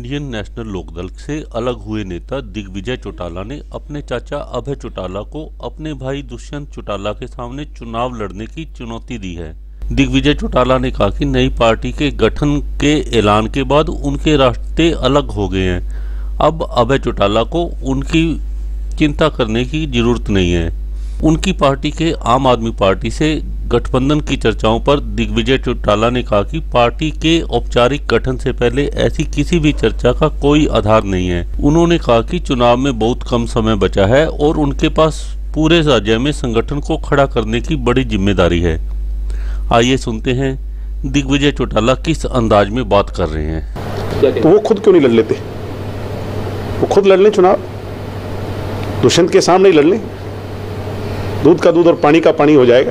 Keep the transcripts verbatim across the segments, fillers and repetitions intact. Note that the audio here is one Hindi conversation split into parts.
इंडियन नेशनल लोकदल से अलग हुए नेता दिग्विजय चौटाला ने अपने चाचा अभय चौटाला को अपने भाई दुष्यंत चौटाला के सामने चुनाव लड़ने की चुनौती दी है। दिग्विजय चौटाला ने कहा कि नई पार्टी के गठन के ऐलान के बाद उनके रास्ते अलग हो गए हैं। अब अभय चौटाला को उनकी चिंता करने की जरूरत नहीं है। उनकी पार्टी के आम आदमी पार्टी से गठबंधन की चर्चाओं पर दिग्विजय चौटाला ने कहा कि पार्टी के औपचारिक गठन से पहले ऐसी किसी भी चर्चा का कोई आधार नहीं है। उन्होंने कहा कि चुनाव में बहुत कम समय बचा है और उनके पास पूरे राज्य में संगठन को खड़ा करने की बड़ी जिम्मेदारी है। आइए सुनते हैं दिग्विजय चौटाला किस अंदाज में बात कर रहे हैं। तो वो खुद क्यों नहीं लड़ लेते? वो खुद लड़ लें चुनाव, दुष्यंत के सामने ही लड़ लें, दूध का दूध और पानी का पानी हो जाएगा।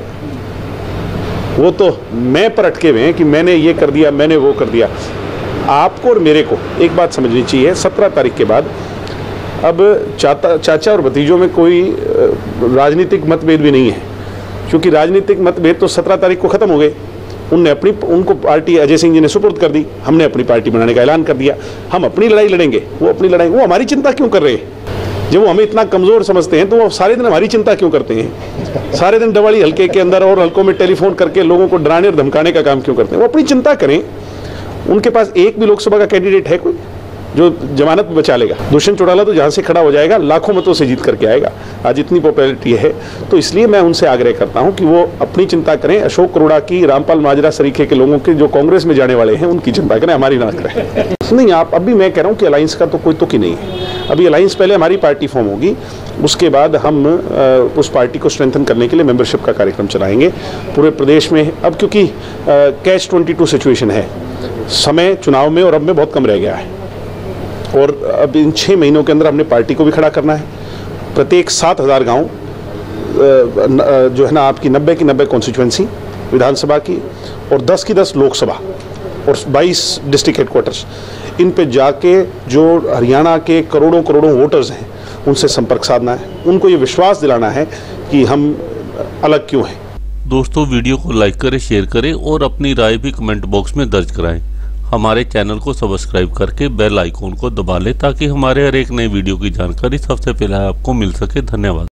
वो तो मैं पर अटके हुए हैं कि मैंने ये कर दिया, मैंने वो कर दिया। आपको और मेरे को एक बात समझनी चाहिए, सत्रह तारीख के बाद अब चाचा चाचा और भतीजों में कोई राजनीतिक मतभेद भी नहीं है, क्योंकि राजनीतिक मतभेद तो सत्रह तारीख को ख़त्म हो गए। उनने अपनी उनको पार्टी अजय सिंह जी ने सुपुर्द कर दी, हमने अपनी पार्टी बनाने का ऐलान कर दिया। हम अपनी लड़ाई लड़ेंगे, वो अपनी लड़ाई। वो हमारी चिंता क्यों कर रहे हैं? जब वो हमें इतना कमज़ोर समझते हैं तो वो सारे दिन हमारी चिंता क्यों करते हैं? सारे दिन डवाली हल्के के अंदर और हल्कों में टेलीफोन करके लोगों को डराने और धमकाने का काम क्यों करते हैं? वो अपनी चिंता करें। उनके पास एक भी लोकसभा का कैंडिडेट है कोई जो जमानत में बचा लेगा? दुष्यंत चौटाला तो जहाँ से खड़ा हो जाएगा लाखों मतों से जीत करके आएगा। आज इतनी पॉपुलैरिटी है, तो इसलिए मैं उनसे आग्रह करता हूँ कि वो अपनी चिंता करें। अशोक करोड़ा की, रामपाल माजरा सरीखे के लोगों के जो कांग्रेस में जाने वाले हैं उनकी चिंता करें, हमारी ना करें। नहीं, आप अभी मैं कह रहा हूँ कि अलायंस का तो कोई तुक ही नहीं है। अभी अलायंस पहले हमारी पार्टी फॉर्म होगी, उसके बाद हम उस पार्टी को स्ट्रेंथन करने के लिए मेंबरशिप का कार्यक्रम चलाएंगे पूरे प्रदेश में। अब क्योंकि कैच ट्वेंटी टू सिचुएशन है, समय चुनाव में और अब में बहुत कम रह गया है, और अब इन छः महीनों के अंदर हमने पार्टी को भी खड़ा करना है। प्रत्येक सात हज़ार गाँव जो है ना आपकी नब्बे की नब्बे कॉन्स्टिट्यूंसी विधानसभा की और दस की दस लोकसभा और बाईस डिस्ट्रिक्ट हेडक्वार्टर्स, इन पे जाके जो हरियाणा के करोड़ों करोड़ों वोटर्स हैं उनसे संपर्क साधना है, उनको ये विश्वास दिलाना है कि हम अलग क्यों हैं। दोस्तों, वीडियो को लाइक करें, शेयर करें और अपनी राय भी कमेंट बॉक्स में दर्ज कराएं। हमारे चैनल को सब्सक्राइब करके बेल आइकॉन को दबा लें ताकि हमारे हर एक नए वीडियो की जानकारी सबसे पहले आपको मिल सके। धन्यवाद।